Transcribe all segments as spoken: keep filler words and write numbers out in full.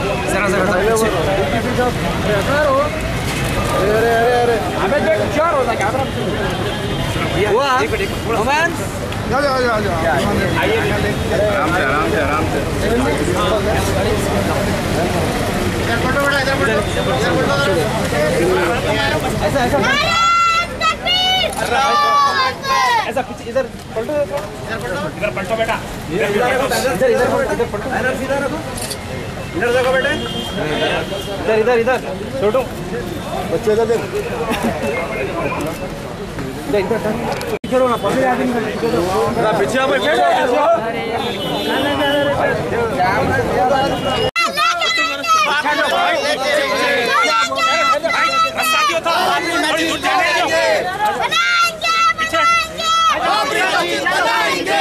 ऐसा पीछे इधर पलटो इधर पलटो बेटा इधर इधर इधर इधर पलटो इधर सीधा रखो इधर देखो बेटे इधर इधर इधर छोटू बच्चे इधर देख इधर इधर करो ना पीछे आदमी ना पीछे आप बैठो साथियों था थोड़ी दूर जाने दो पीछे चलाएंगे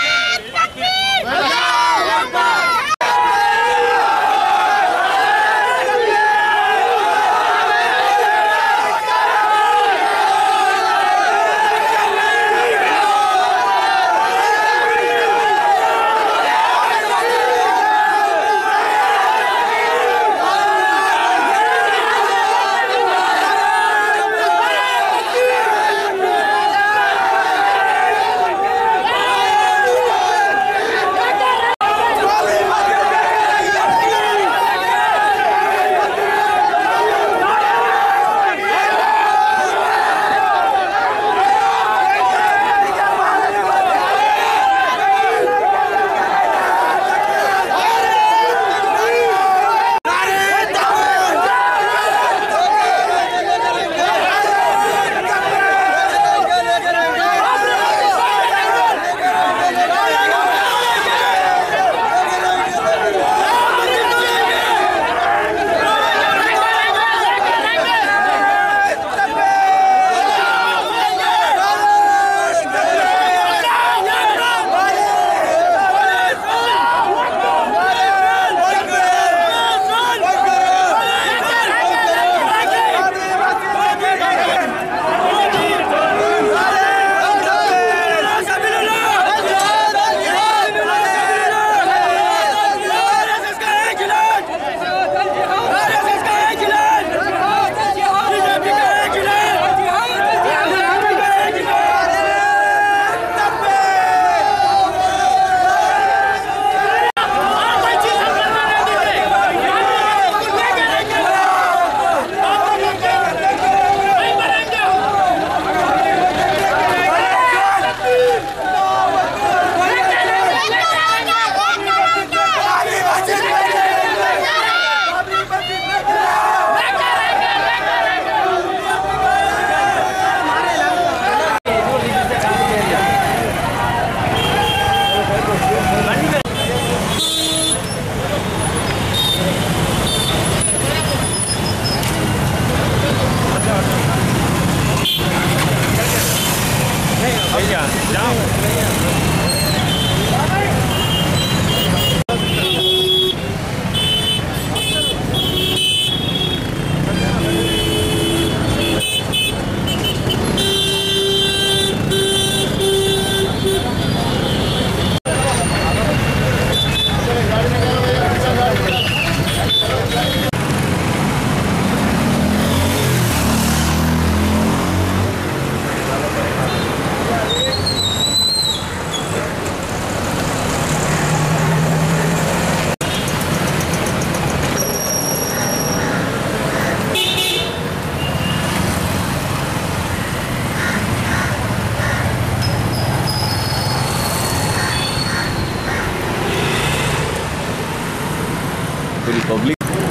public.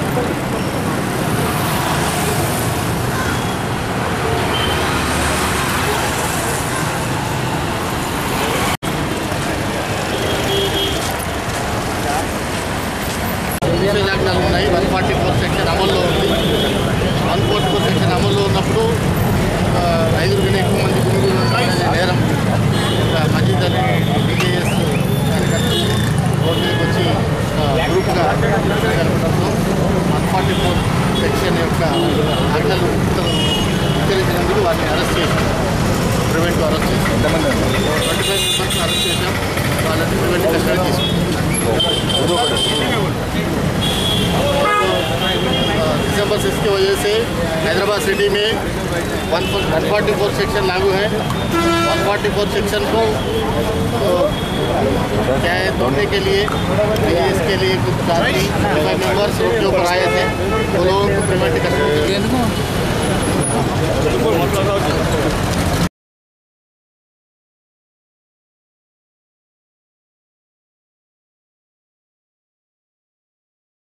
నిషేధాజ్ఞలు ఉన్నాయి. వన్ ఫార్టీ ఫోర్ సెక్షన్ అమల్లో ఉంది. వన్ ఫార్టీ ఫోర్ సెక్షన్ అమల్లో ఉన్నప్పుడు ఐదుగురిని ఎక్కువ మంది గుంపులు ఉండడం నేరం. మజీద్ అని బీజేఎస్ కార్యకర్తలు రోడ్డు మీదకి వచ్చి గ్రూప్గా జరపడంతో వన్ ఫార్టీ ఫోర్ సెక్షన్ యొక్క ఆజ్ఞలు విస్తరించినందుకు వారిని అరెస్ట్ చేశాం. ప్రివెంట్ అరెస్ట్ చేశాం. ట్వంటీ ఫైవ్ మెంబర్స్ని అరెస్ట్ చేశాం. వాళ్ళని ప్రివెంట్ కస్టడీ తీసుకున్నాం. से हैदराबाद सिटी में वन फोर्टी फोर सेक्शन लागू है। वन फोर्टी फोर सेक्शन को तो क्या है तोड़ने के लिए इसके लिए कुछ साथी मेंबर्स रोड के ऊपर आए थे, वो लोगों को प्रिवेंट करने